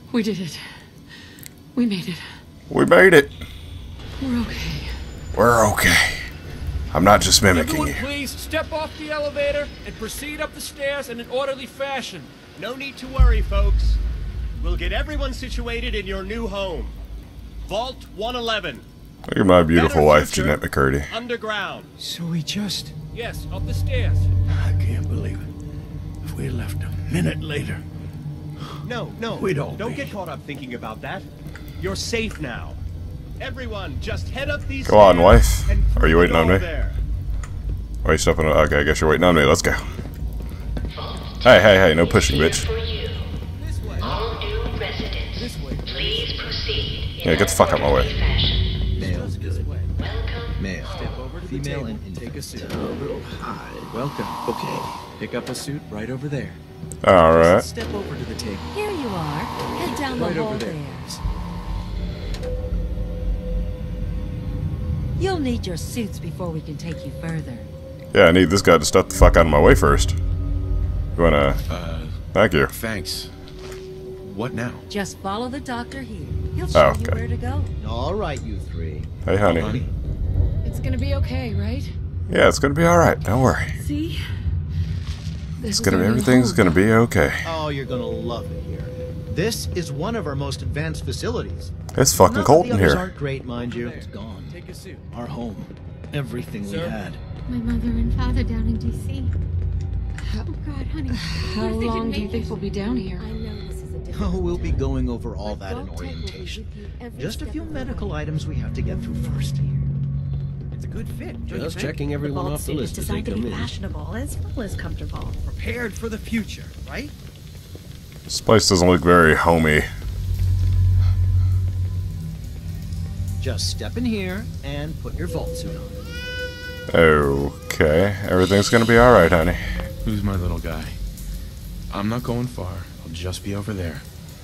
We did it. We made it. We made it. We're okay. We're okay. I'm not just mimicking Everyone, you. please step off the elevator and proceed up the stairs in an orderly fashion. No need to worry, folks. We'll get everyone situated in your new home. Vault 111. Look at my beautiful Better wife, future, Jeanette McCurdy. Underground. So we just... Yes, up the stairs. I can't believe it. If we had left a minute later... No, We'd all don't be. get caught up thinking about that. You're safe now. Everyone, just head up these Go on, stairs wife. and Are you prove waiting it on all me? there. Why are you stopping? Okay, I guess you're waiting on me. Let's go. Hey, no pushing, bitch. This way. All new residents, This way. please proceed in Yeah, get the fuck out my way. orderly fashion. Male's good. Welcome. Male. Step over to the Female table. and Take a infant. seat. Hi. Welcome. Okay. Pick up a suit right over there. Alright. Step over to the table. Here you are. Head down Right the over hall there. there. You'll need your suits before we can take you further. Yeah, I need this guy to step the fuck out of my way first. You wanna... Thank you. Thanks. What now? Just follow the doctor here. He'll show you okay. where to go. All right, you three. Hey, honey. Honey? It's gonna be okay, right? Yeah, it's gonna be alright. Don't worry. See? It's gonna be... Everything's gonna be okay. Oh, you're gonna love it here. This is one of our most advanced facilities. It's fucking Not that cold the in others here. aren't great, mind you. It's Gone. Take a seat. Our home. Everything we Sir? had. My mother and father down in D.C. Oh God, honey. How long do you think we'll be down here? I know this is a different Oh, we'll be going over all but that in Vault Tech will be orientation. with you every Just a step few of the way. medical items we have to get through first. It's a good fit. don't you Just think? checking everyone Vault off the suit is list as they designed to come be in. fashionable as well as comfortable. Prepared for the future, right? This place doesn't look very homey. Just step in here and put your vault suit on. Okay. Everything's gonna be alright, honey. Who's my little guy? I'm not going far. I'll just be over there.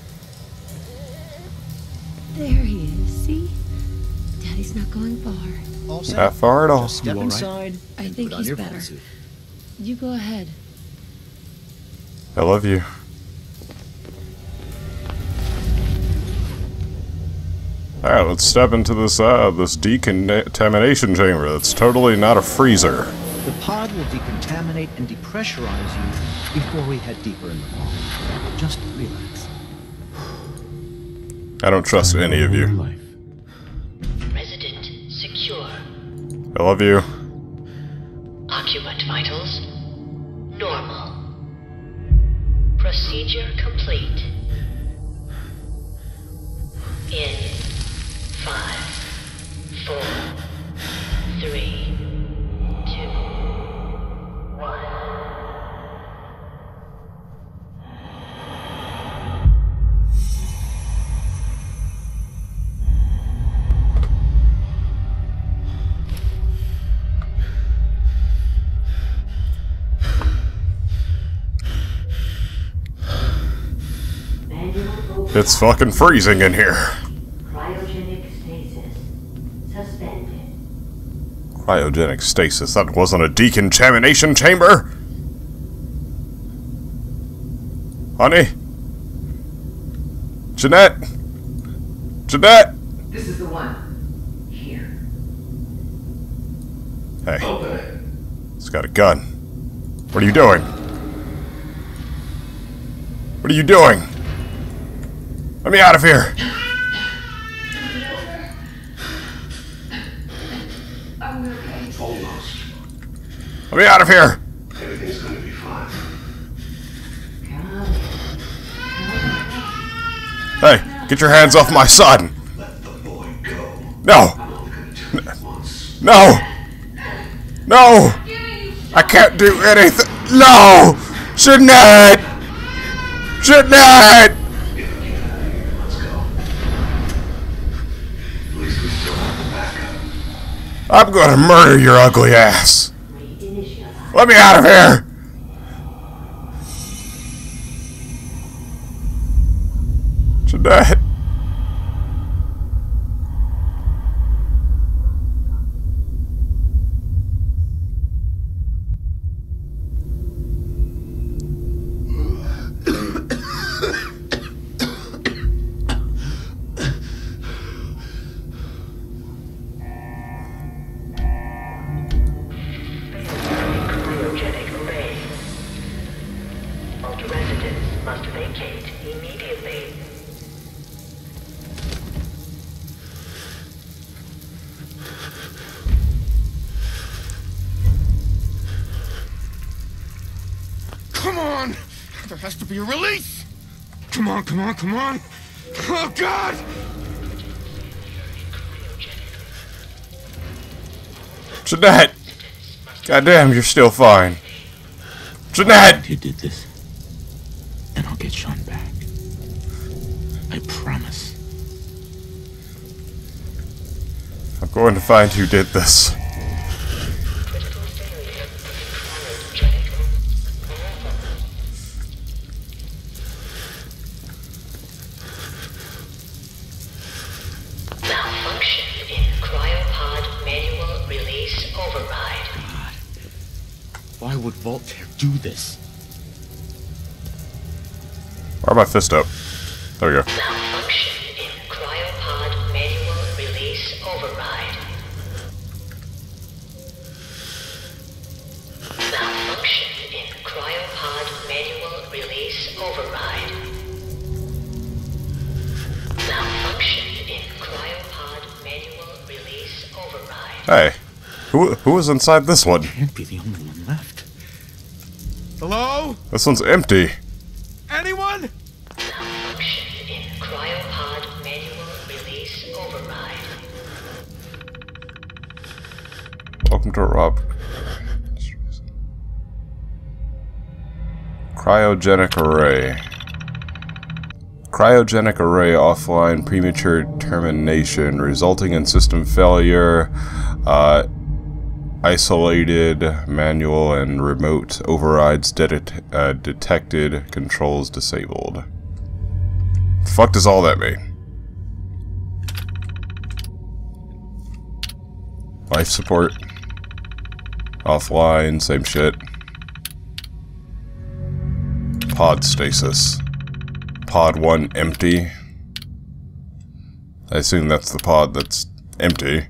There he is, see? Daddy's not going far. All set. Not far at all. Just step You all right? inside I and think put on he's your better. vault suit. You go ahead. I love you. Alright, let's step into this this decontamination chamber. That's totally not a freezer. The pod will decontaminate and depressurize you before we head deeper in the vault. Just relax. I don't trust any of you. Life. Resident secure. I love you. Occupant vitals normal. Procedure complete. In 5, 4, 3, 2, 1. It's fucking freezing in here. Cryogenic stasis suspended. Cryogenic stasis. That wasn't a decontamination chamber? Honey? Jeanette? Jeanette? This is the one. Here. Hey. He's got a gun. What are you doing? What are you doing? Let me out of here! I'm okay. Almost. Let me out of here! Everything's gonna be fine. Hey, get your hands off my son! Let the boy go. No! I'm only gonna tell you once. No! No! I can't do anything! No! Jeanette! Jeanette! Let's go. At least we still have the backup. I'm gonna murder your ugly ass! Let me out of here! Jeanette! vacate immediately. Come on! There has to be a release! Come on, come on, come on! Oh, God! Jeanette! Goddamn, you're still fine. Jeanette! You did this, and I'll get Sean back. I promise. I'm going to find who did this. Malfunction in cryopod manual release override. God. Why would Voltaire do this? Why my fist up? There we go. Malfunction in cryopod manual release override. Malfunction in cryopod manual release override. Malfunction in cryopod manual release override. Hey, who was inside this one? Can't be the only one left. Hello? This one's empty. Anyone? Malfunction in cryopod manual release override. Welcome to Rob. Cryogenic array. Cryogenic array offline premature termination resulting in system failure. Isolated manual and remote overrides detected. Controls disabled. The fuck does all that mean? Life support. Offline, same shit. Pod stasis. Pod 1 empty. I assume that's the pod that's empty.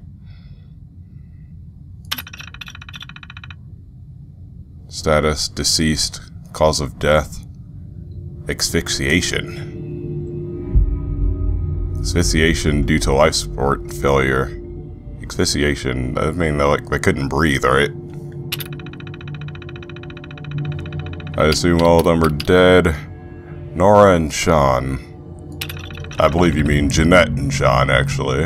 Status deceased. Cause of death. Asphyxiation. Asphyxiation due to life support failure. Asphyxiation, I mean, they couldn't breathe, right? I assume all of them are dead. Nora and Sean. I believe you mean Jeanette and Sean, actually.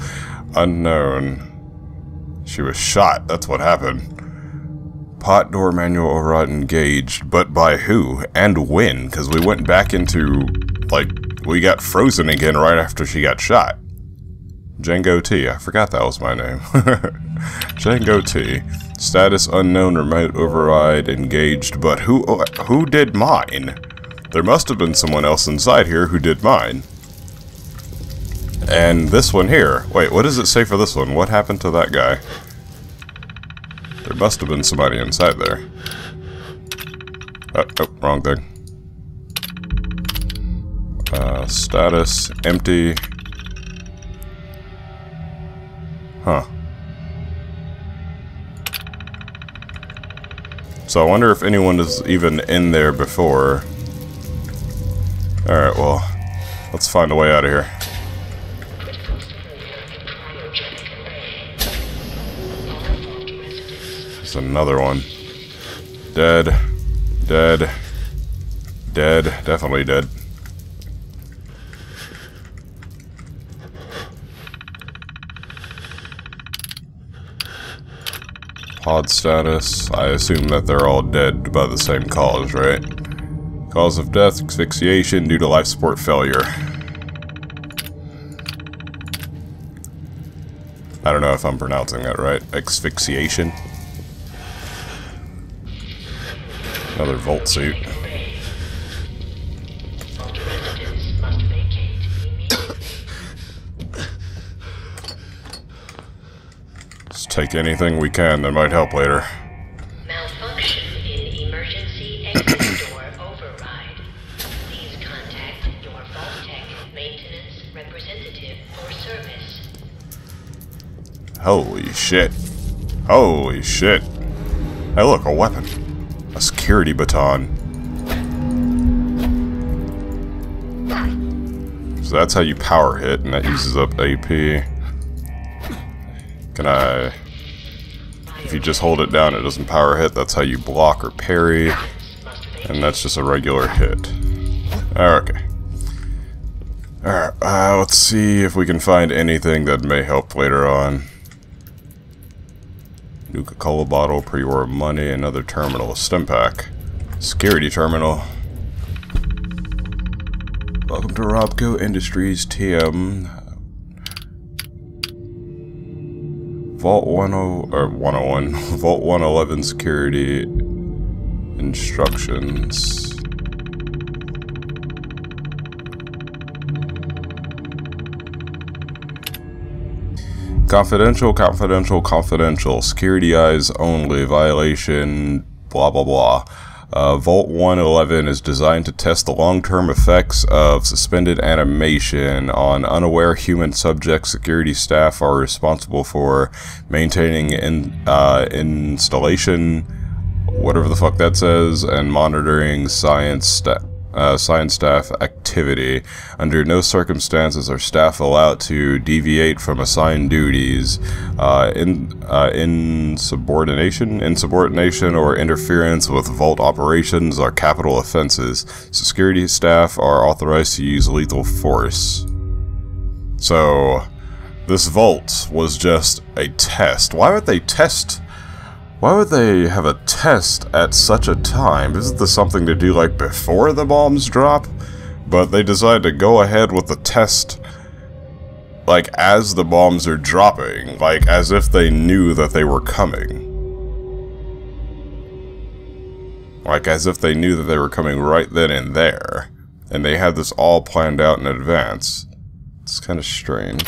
Unknown. She was shot, that's what happened. Pot door manual override engaged, but by who? And when? Because we went back into, like, we got frozen again right after she got shot. Django T. I forgot that was my name. Django T. Status unknown, remote override engaged, but who did mine? There must have been someone else inside here who did mine. And this one here. Wait, what does it say for this one? What happened to that guy? There must have been somebody inside there. Oh, wrong thing. Status empty. Huh. So I wonder if anyone is even in there before. Alright, well, let's find a way out of here. There's another one. Dead. Dead. Dead. Definitely dead. Pod status. I assume that they're all dead by the same cause, right? Cause of death, asphyxiation due to life support failure. I don't know if I'm pronouncing that right. Asphyxiation. Another Volt suit. Let's take anything we can that might help later. Malfunction in emergency exit door override. Please contact your Vault-Tec maintenance representative for service. Holy shit. Holy shit. Hey look, a weapon. A security baton. So that's how you power hit, and that uses up AP. Can I... If you just hold it down, it doesn't power hit. That's how you block or parry. And that's just a regular hit. Okay. Alright, let's see if we can find anything that may help later on. Nuka-Cola bottle, pre-war money, another terminal, a stim pack. Security terminal. Welcome to Robco Industries TM. Vault 101, Vault 111 security instructions. Confidential, confidential, confidential. Security eyes only. Violation. Blah blah blah. Vault 111 is designed to test the long-term effects of suspended animation on unaware human subjects. Security staff are responsible for maintaining installation, whatever the fuck that says, and monitoring science staff activity. Under no circumstances are staff allowed to deviate from assigned duties. Insubordination or interference with Vault operations are capital offenses. Security staff are authorized to use lethal force. So, this Vault was just a test. Why would they test? Why would they have a test at such a time? Isn't this something to do like before the bombs drop? But they decided to go ahead with the test like as the bombs are dropping, like as if they knew that they were coming. Like as if they knew that they were coming right then and there. And they had this all planned out in advance. It's kind of strange.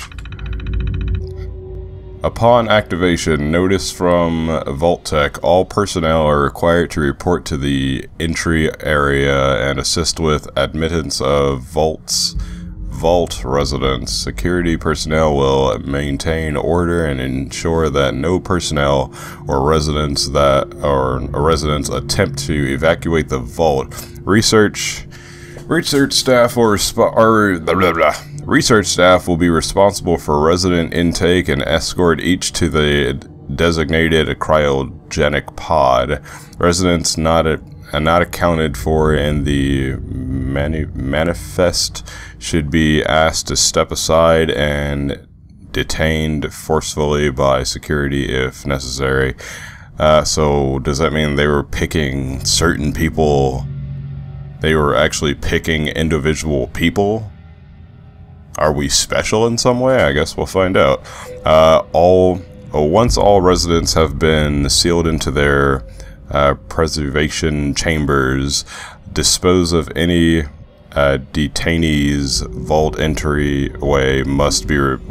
Upon activation, notice from Vault-Tec, all personnel are required to report to the entry area and assist with admittance of Vault residents. Security personnel will maintain order and ensure that no personnel or residents attempt to evacuate the Vault. Research staff Research staff will be responsible for resident intake and escort each to the designated cryogenic pod. Residents not accounted for in the manifest should be asked to step aside and detained forcefully by security if necessary. So does that mean they were picking certain people? They were actually picking individual people? Are we special in some way? I guess we'll find out. Once all residents have been sealed into their preservation chambers, dispose of any detainees. Vault entryway must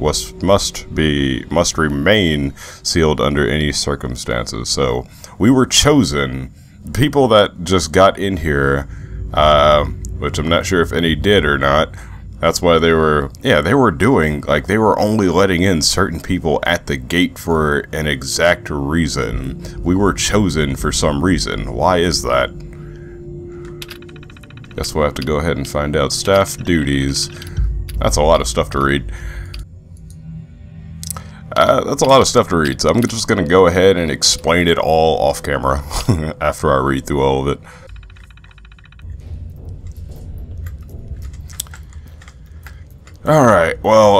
remain sealed under any circumstances. So we were chosen. People that just got in here, which I'm not sure if any did or not. That's why they were doing, like, they were only letting in certain people at the gate for an exact reason. We were chosen for some reason. Why is that? Guess we'll have to go ahead and find out. Staff duties. That's a lot of stuff to read. That's a lot of stuff to read, so I'm just gonna go ahead and explain it all off camera after I read through all of it. Alright, well,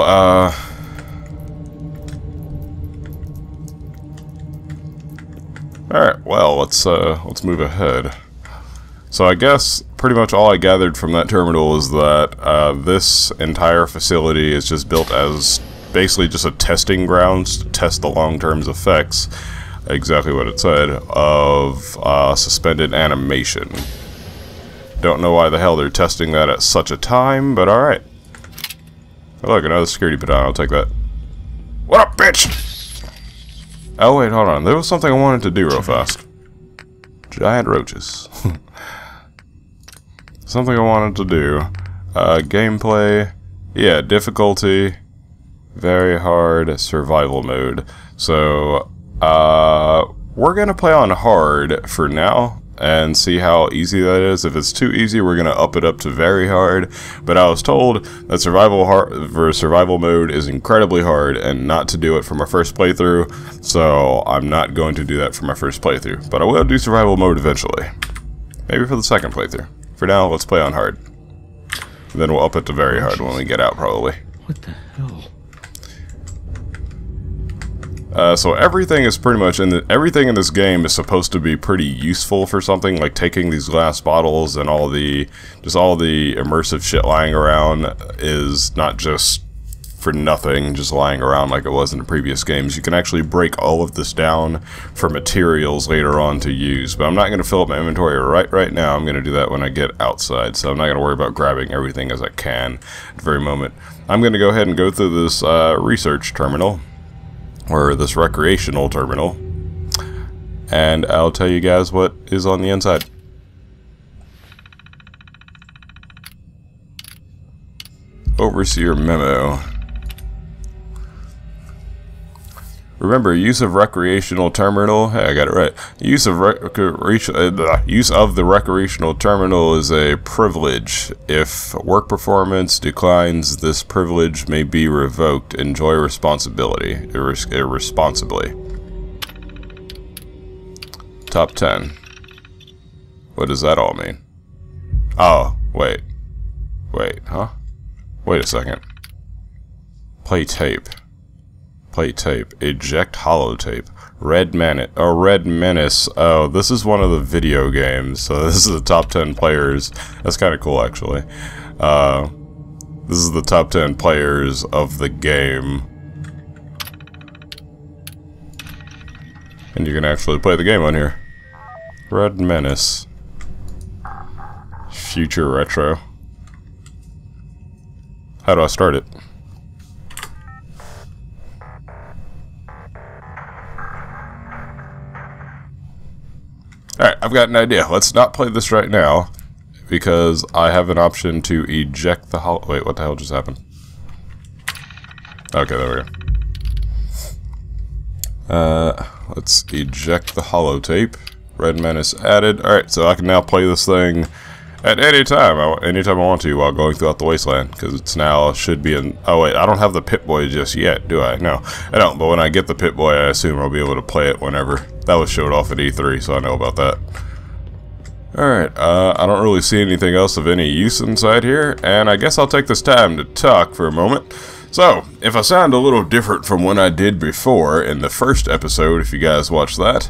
alright, well, let's move ahead. So I guess pretty much all I gathered from that terminal is that this entire facility is just built as basically just a testing grounds to test the long-term effects, exactly what it said, of suspended animation. Don't know why the hell they're testing that at such a time, but alright. Oh, look, another security baton. I'll take that. What up, bitch? Oh, wait, hold on. There was something I wanted to do real fast. Giant roaches. Something I wanted to do. Gameplay. Yeah, difficulty. Very hard. Survival mode. So, we're gonna play on hard for now. and see how easy that is. If it's too easy, we're going to up it up to very hard. But I was told that survival mode is incredibly hard and not to do it for my first playthrough, so I'm not going to do that for my first playthrough. But I will do survival mode eventually. Maybe for the second playthrough. For now, let's play on hard. And then we'll up it to very hard when we get out, probably. What the hell? So everything is pretty much everything in this game is supposed to be pretty useful for something, like taking these glass bottles and all the immersive shit lying around is not just for nothing, just lying around like it was in the previous games. You can actually break all of this down for materials later on to use, but I'm not going to fill up my inventory right now. I'm going to do that when I get outside, so I'm not going to worry about grabbing everything as I can at the very moment. I'm going to go ahead and go through this research terminal, or this recreational terminal, and I'll tell you guys what is on the inside. Overseer memo. Remember, use of recreational terminal. Hey, I got it right. Use of the recreational terminal is a privilege. If work performance declines, this privilege may be revoked. Enjoy responsibly. Top 10. What does that all mean? Oh, wait, huh? Wait a second. Play tape. Play tape. Eject holotape. Red Menace. Oh, this is one of the video games. So this is the top 10 players. That's kind of cool, actually. This is the top 10 players of the game. And you can actually play the game on here. Red Menace. Future Retro. How do I start it? Alright, I've got an idea. Let's not play this right now, because I have an option to eject the wait, what the hell just happened? Okay, there we go. Let's eject the holotape. Red Menace added. Alright, so I can now play this thing at any time I want to while going throughout the wasteland, because it's now should be in. Oh wait, I don't have the Pip-Boy just yet, do I? No, I don't. But when I get the Pip-Boy, I assume I'll be able to play it whenever. That was showed off at E3, so I know about that. Alright, I don't really see anything else of any use inside here, and I guess I'll take this time to talk for a moment. So, if I sound a little different from when I did before in the first episode, if you guys watched that,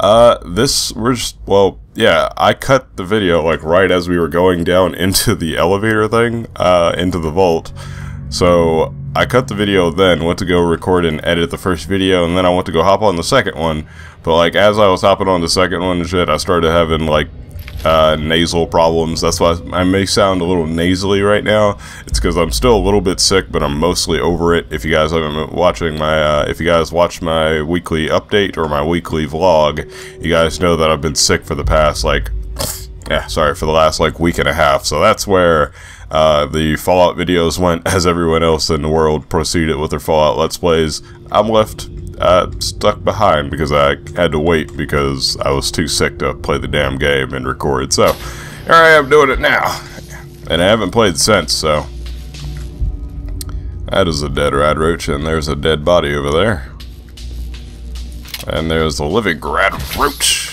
well, yeah, I cut the video like right as we were going down into the elevator thing, into the vault. So, I cut the video then, went to go record and edit the first video, and then I went to go hop on the second one. But like, as I was hopping on the second one and shit, I started having like, nasal problems. That's why I may sound a little nasally right now. It's because I'm still a little bit sick, but I'm mostly over it. If you guys haven't been watching my, if you guys watched my weekly update or my weekly vlog, you guys know that I've been sick for the past, like, for the last, like, week and a half. So that's where, the Fallout videos went as everyone else in the world proceeded with their Fallout Let's Plays. I'm left stuck behind because I had to wait because I was too sick to play the damn game and record. So here I am doing it now, and I haven't played since. So that is a dead Radroach, and there's a dead body over there, and there's a living Radroach.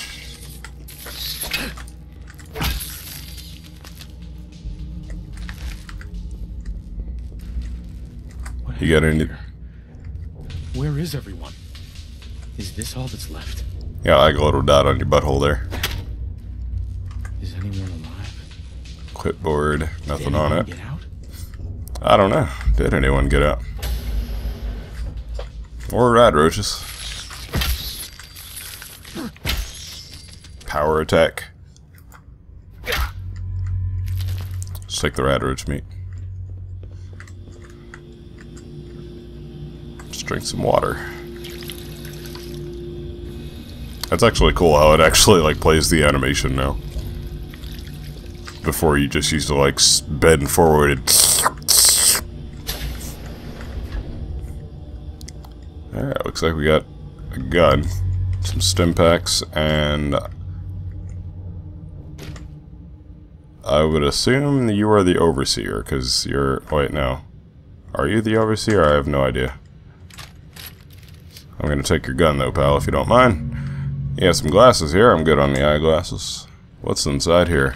You got any? Where is everyone? Is this all that's left? Yeah, like a little dot on your butthole there. Is anyone alive? Clipboard, nothing on it. Get out? I don't know. Did anyone get out? Or Radroaches. Power attack. Let's take the Radroach meat. Drink some water. That's actually cool how it actually like plays the animation now. Before you just used to like bend forward and alright, looks like we got a gun, some stim packs, and I would assume that you are the Overseer, because you're... Wait, no. Are you the Overseer? I have no idea. I'm gonna take your gun, though, pal, if you don't mind. You have some glasses here. I'm good on the eyeglasses. What's inside here?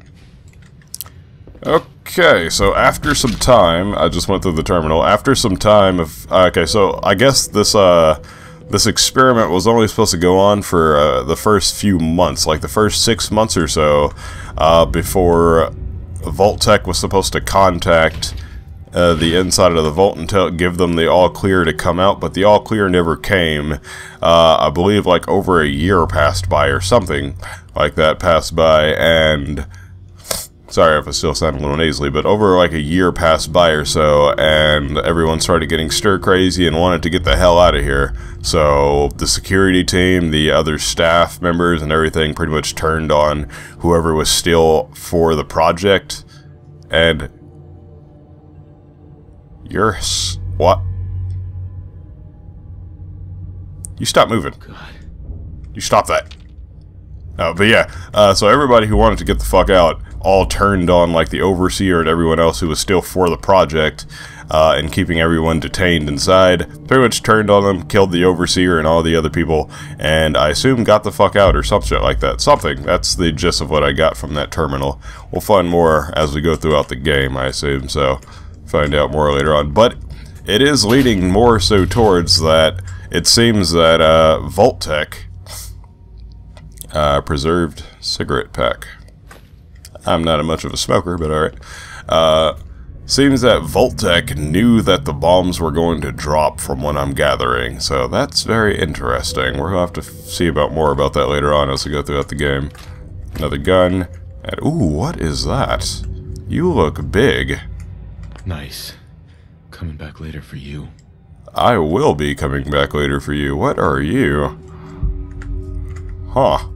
Okay, so after some time... I just went through the terminal. After some time of... Okay, so I guess this, this experiment was only supposed to go on for the first few months, like the first 6 months or so, before Vault-Tec was supposed to contact the inside of the vault and give them the all-clear to come out, but the all-clear never came. I believe like over a year passed by or something like that passed by, and... Sorry if I still sound a little nasally, but over like a year passed by or so, and everyone started getting stir-crazy and wanted to get the hell out of here. So the security team, the other staff members, and everything pretty much turned on whoever was still for the project. And... You're... What? You stop moving. God. You stop that. But yeah, so everybody who wanted to get the fuck out all turned on like the Overseer and everyone else who was still for the project, and keeping everyone detained inside. Pretty much turned on them, killed the Overseer and all the other people, and I assume got the fuck out or some shit like that. Something. That's the gist of what I got from that terminal. We'll find more as we go throughout the game, I assume, so find out more later on. But it is leading more so towards that it seems that Vault-Tec preserved cigarette pack. I'm not much of a smoker, but alright. Seems that Vault-Tec knew that the bombs were going to drop from what I'm gathering, so that's very interesting. We'll have to see more about that later on as we go throughout the game. Another gun. And, ooh, what is that? You look big. Nice. Coming back later for you. I will be coming back later for you. What are you? Huh.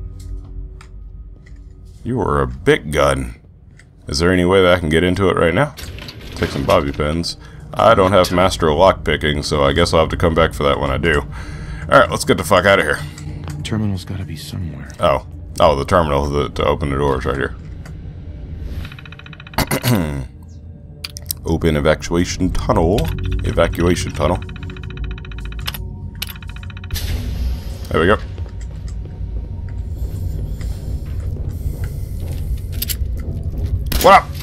You are a big gun. Is there any way that I can get into it right now? Take some bobby pins. I don't have master lockpicking, so I guess I'll have to come back for that when I do. Alright, let's get the fuck out of here. Terminal's gotta be somewhere. Oh. Oh, the terminal to open the doors right here. Open evacuation tunnel. Evacuation tunnel. There we go. What up?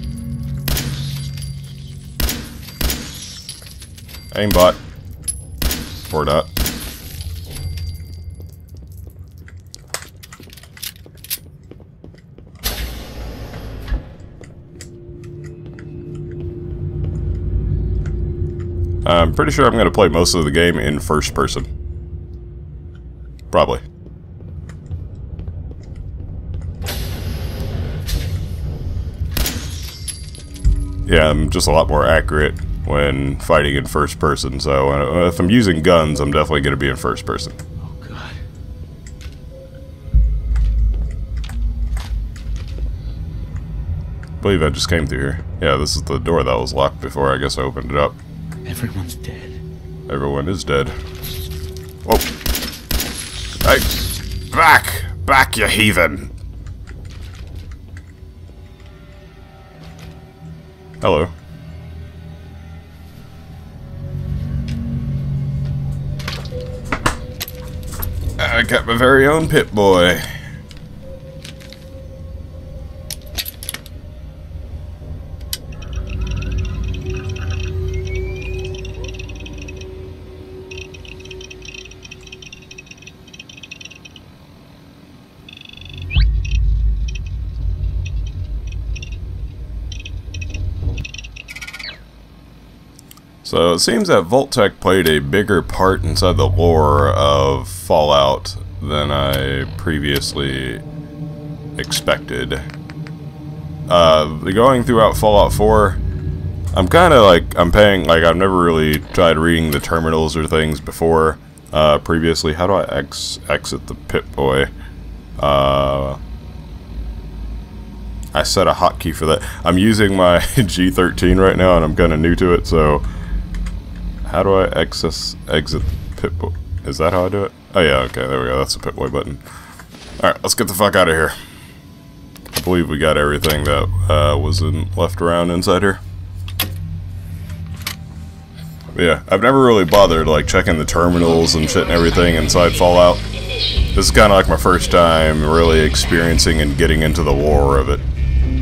Aimbot. Or not. I'm pretty sure I'm going to play most of the game in first person. Probably. Yeah, I'm just a lot more accurate when fighting in first person, so if I'm using guns, I'm definitely going to be in first person. Oh, God. I believe I just came through here. Yeah, this is the door that was locked before. I guess I opened it up. Everyone's dead. Everyone is dead. Whoa. Hey! Back! Back, you heathen! Hello. I got my very own Pip-Boy. So it seems that Vault-Tec played a bigger part inside the lore of Fallout than I previously expected. Going throughout Fallout 4, I'm kind of like, I've never really tried reading the terminals or things before, previously. How do I exit the Pip-Boy? I set a hotkey for that. I'm using my G13 right now and I'm kind of new to it, so... How do I exit Pip-Boy? Is that how I do it? Oh yeah, okay, there we go. That's the Pip-Boy button. Alright, let's get the fuck out of here. I believe we got everything that wasn't left around inside here. But yeah, I've never really bothered like checking the terminals and shit and everything inside Fallout. This is kind of like my first time really experiencing and getting into the lore of it.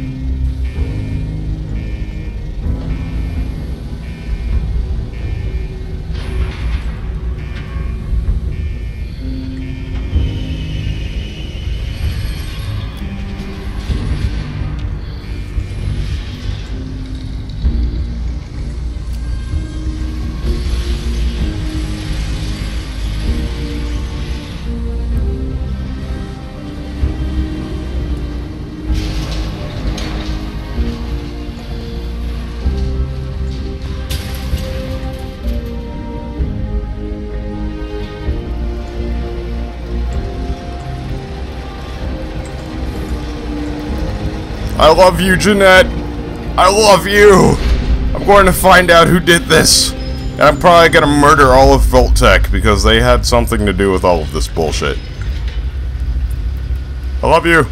I love you, Jeanette! I love you! I'm going to find out who did this. And I'm probably gonna murder all of Vault-Tec because they had something to do with all of this bullshit. I love you!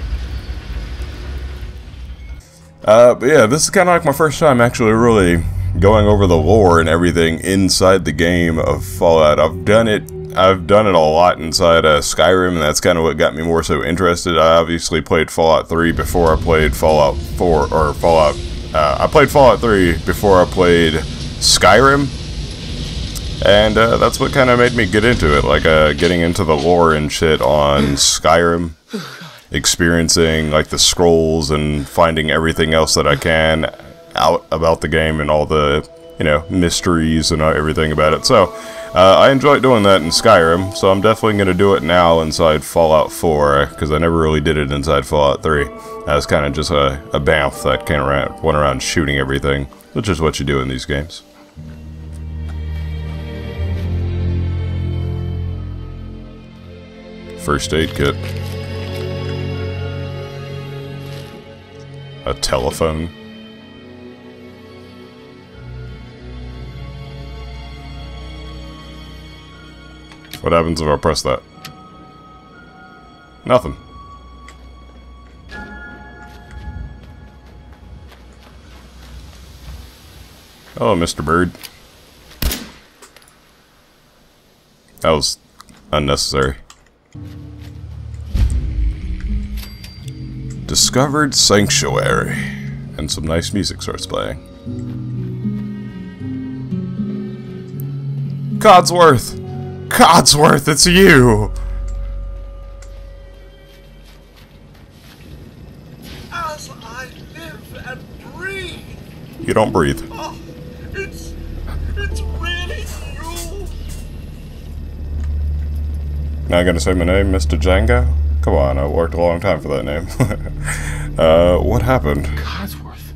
But yeah, this is kind of like my first time actually really going over the lore and everything inside the game of Fallout. I've done it a lot inside Skyrim, and that's kind of what got me more so interested. I obviously played Fallout 3 before I played Fallout 4, or Fallout... I played Fallout 3 before I played Skyrim, and that's what kind of made me get into it, like getting into the lore and shit on Skyrim, experiencing like the scrolls and finding everything else that I can out about the game and all the, you know, mysteries and everything about it. So I enjoyed doing that in Skyrim, so I'm definitely going to do it now inside Fallout 4, because I never really did it inside Fallout 3. I was kind of just a bamf that kind of went around shooting everything, which is what you do in these games. First aid kit. A telephone. What happens if I press that? Nothing. Hello, Mr. Bird. That was unnecessary. Discovered Sanctuary. And some nice music starts playing. Codsworth! Codsworth, it's you! As I live and breathe! You don't breathe. Oh, it's really you! Now gonna say my name, Mr. Django? Come on, I worked a long time for that name. What happened? Codsworth.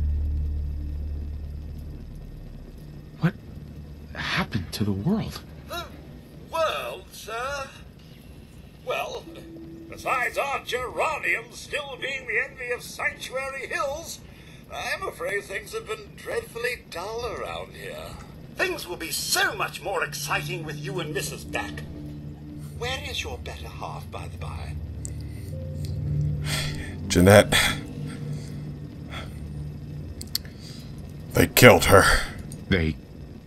What happened to the world? World, sir? Well, besides our geranium still being the envy of Sanctuary Hills, I'm afraid things have been dreadfully dull around here. Things will be so much more exciting with you and Mrs. back. Where is your better half, by the by? Jeanette. They killed her. They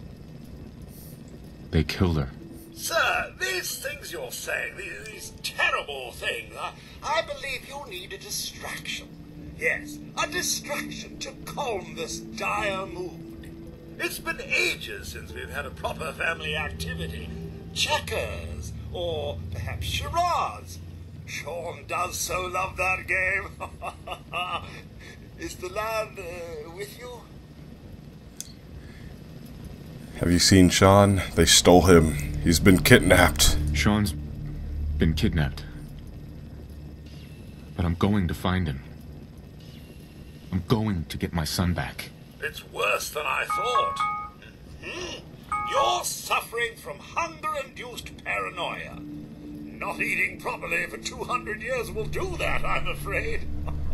killed her. Sir, these things you're saying, these terrible things, I believe you need a distraction. Yes, a distraction to calm this dire mood. It's been ages since we've had a proper family activity. Checkers, or perhaps charades. Sean does so love that game. Is the lad with you? Have you seen Sean? They stole him. He's been kidnapped. Sean's been kidnapped. But I'm going to find him. I'm going to get my son back. It's worse than I thought. You're suffering from hunger-induced paranoia. Not eating properly for 200 years will do that, I'm afraid.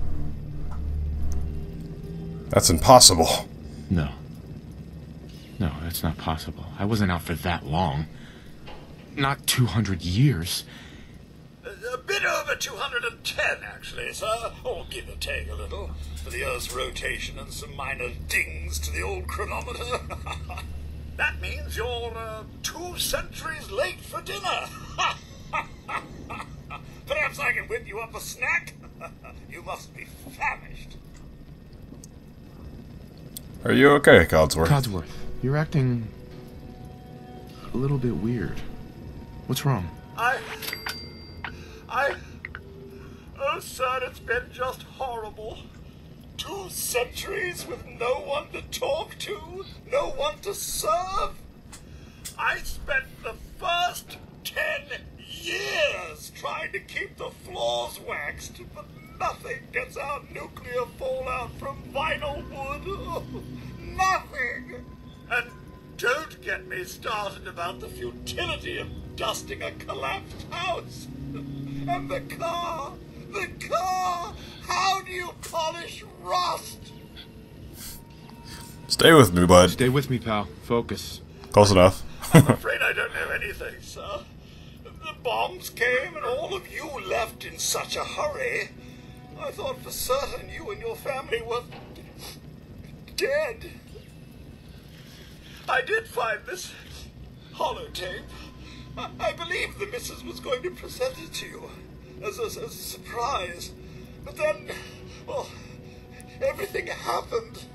That's impossible. No. No, that's not possible. I wasn't out for that long. Not 200 years. A bit bit over 210, actually, sir. Or give or take a little, for the Earth's rotation and some minor dings to the old chronometer. That means you're 2 centuries late for dinner. Perhaps I can whip you up a snack? You must be famished. Are you okay, Codsworth? Codsworth, you're acting a little bit weird. What's wrong? Oh, sir, it's been just horrible. 2 centuries with no one to talk to, no one to serve. I spent the first 10 years trying to keep the floors waxed, but nothing gets out nuclear fallout from vinyl wood. Oh, nothing. And don't get me started about the futility of dusting a collapsed house. And the car! How do you polish rust? Stay with me, bud. Stay with me, pal. Focus. Close enough. I'm afraid I don't know anything, sir. The bombs came and all of you left in such a hurry. I thought for certain you and your family were dead. I did find this holotape. I believe the missus was going to present it to you as a surprise. But then, well, everything happened.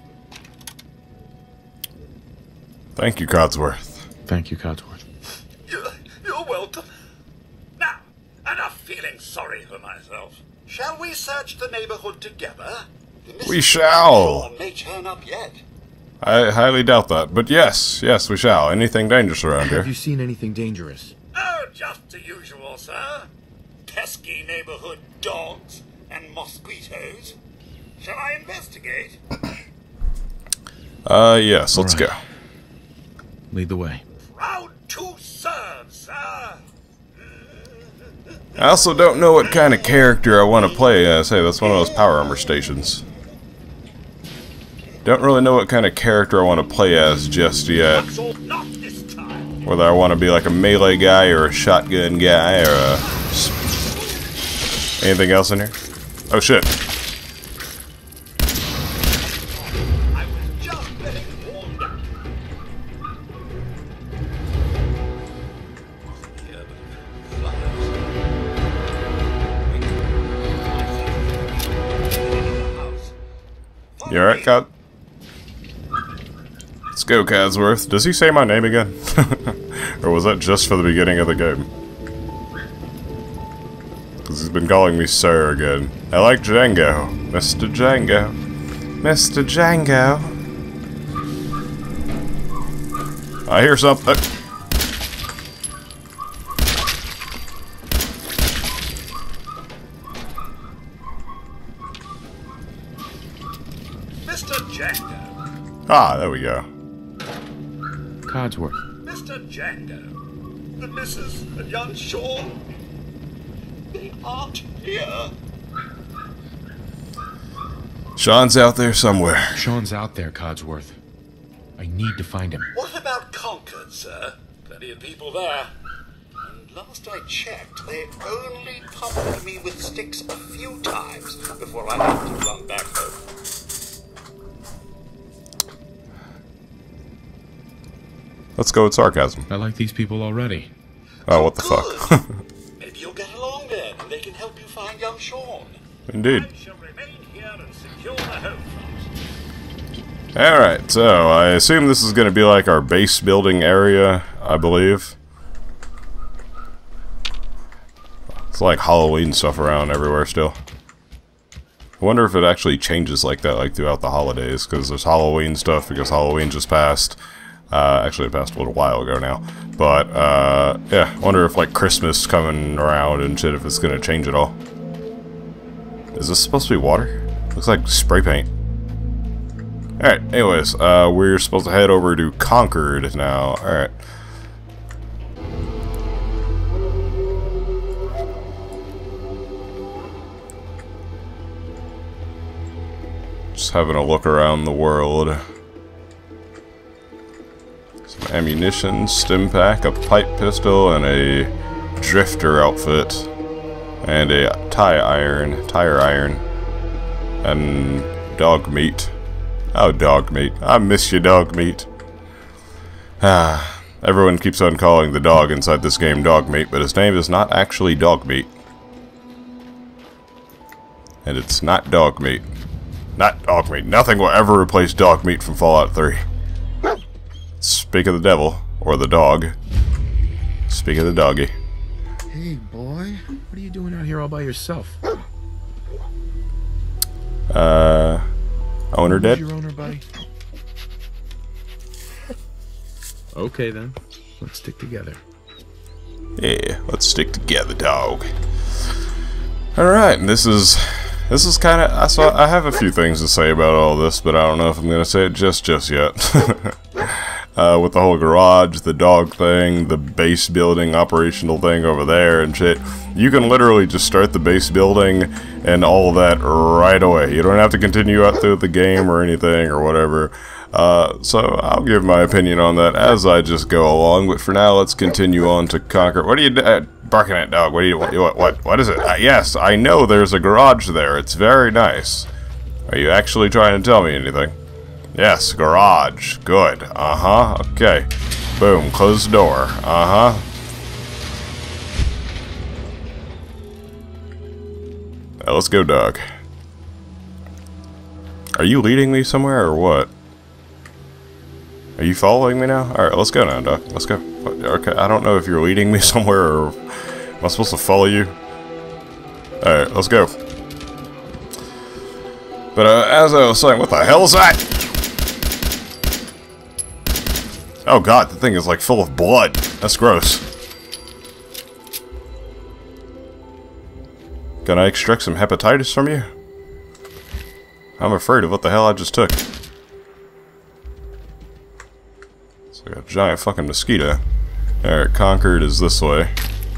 Thank you, Codsworth. Thank you, Codsworth. You're welcome. Now, enough feeling sorry for myself. Shall we search the neighborhood together? We shall. May turn up yet. I highly doubt that, but yes, we shall. Anything dangerous around here? Have you seen anything dangerous? Oh, just the usual, sir. Pesky neighborhood dogs and mosquitoes. Shall I investigate? Yes, let's go. Lead the way. Proud to serve, sir. I also don't know what kind of character I want to play as. Hey, that's one of those power armor stations. Don't really know what kind of character I want to play as just yet. Whether I want to be like a melee guy or a shotgun guy or anything else in here. Oh shit. I was just getting warmed up. You alright, Cod? Let's go, Codsworth. Does he say my name again? Or was that just for the beginning of the game? Because he's been calling me Sir again. I like Django. Mr. Django. Mr. Django. I hear something. Mr. Django. Ah, there we go. Codsworth. Mr. Django. The missus and young Sean. They aren't here. Sean's out there somewhere. Sean's out there, Codsworth. I need to find him. What about Concord, sir? Plenty of people there. And last I checked, they only pummeled me with sticks a few times before I had to run back home. Let's go with sarcasm. I like these people already. Oh, what the fuck? Maybe you'll get along then, and they can help you find young Sean. Indeed. I shall remain here and secure the home front. Alright, so I assume this is going to be like our base building area, I believe. It's like Halloween stuff around everywhere still. I wonder if it actually changes like that, like throughout the holidays, because there's Halloween stuff because Halloween just passed. Actually, it passed a little while ago now. But, yeah, I wonder if, like, Christmas coming around and shit, if it's gonna change at all. Is this supposed to be water? Looks like spray paint. Alright, anyways, we're supposed to head over to Concord now. Alright. Just having a look around the world. Some ammunition, stim pack, a pipe pistol, and a drifter outfit. And a tire iron, and dog meat. Oh, dog meat. I miss you, dog meat. Everyone keeps on calling the dog inside this game dog meat, but his name is not actually dog meat. And it's not dog meat. Not dog meat. Nothing will ever replace dog meat from Fallout 3. Speak of the devil, or the dog. Speak of the doggy. Hey, boy. What are you doing out here all by yourself? Owner dead? Who's your owner, buddy? Okay, then. Let's stick together. Yeah, let's stick together, dog. Alright, this is kind of... I have a few things to say about all this, but I don't know if I'm going to say it just yet. With the whole garage, the dog thing, the base building operational thing over there and shit. You can literally just start the base building and all that right away. You don't have to continue out through the game or anything or whatever. So I'll give my opinion on that as I just go along. But for now, let's continue on to Conquer. What are you barking at, dog? What do you what is it? Yes, I know there's a garage there. It's very nice. Are you actually trying to tell me anything? Yes, garage. Good. Uh-huh. Okay. Boom. Close the door. Uh-huh. Now let's go, dog. Are you leading me somewhere or what? Are you following me now? Alright, let's go now, dog. Let's go. Okay, I don't know if you're leading me somewhere or... Am I supposed to follow you? Alright, let's go. But as I was saying, what the hell is that? Oh god, the thing is like full of blood. That's gross. Can I extract some hepatitis from you? I'm afraid of what the hell I just took. It's like a giant fucking mosquito. Alright, Concord is this way.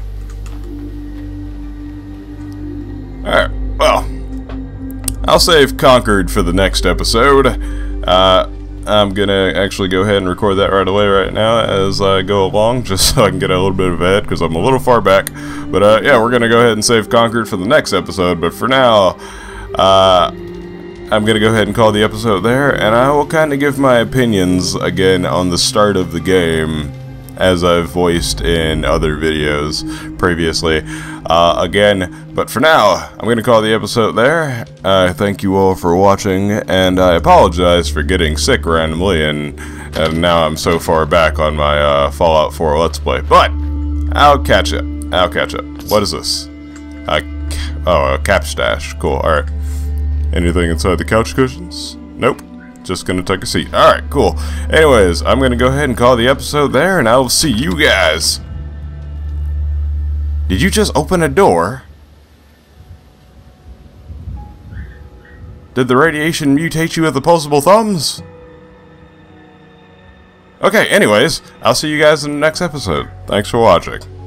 Alright, well. I'll save Concord for the next episode. I'm gonna actually go ahead and record that right away right now as I go along, just so I can get a little bit of ahead, because I'm a little far back. But yeah, we're gonna go ahead and save Concord for the next episode, but for now, I'm gonna go ahead and call the episode there, and I will kind of give my opinions again on the start of the game, as I've voiced in other videos previously. Again, but for now, I'm going to call the episode there. Thank you all for watching, and I apologize for getting sick randomly, and now I'm so far back on my Fallout 4 Let's Play. But, I'll catch up. What is this? Oh, a cap stash. Cool, alright. Anything inside the couch cushions? Nope. Just gonna take a seat. Alright, cool. Anyways, I'm gonna go ahead and call the episode there, and I will see you guys. Did you just open a door? Did the radiation mutate you with opposable thumbs? Okay, anyways, I'll see you guys in the next episode. Thanks for watching.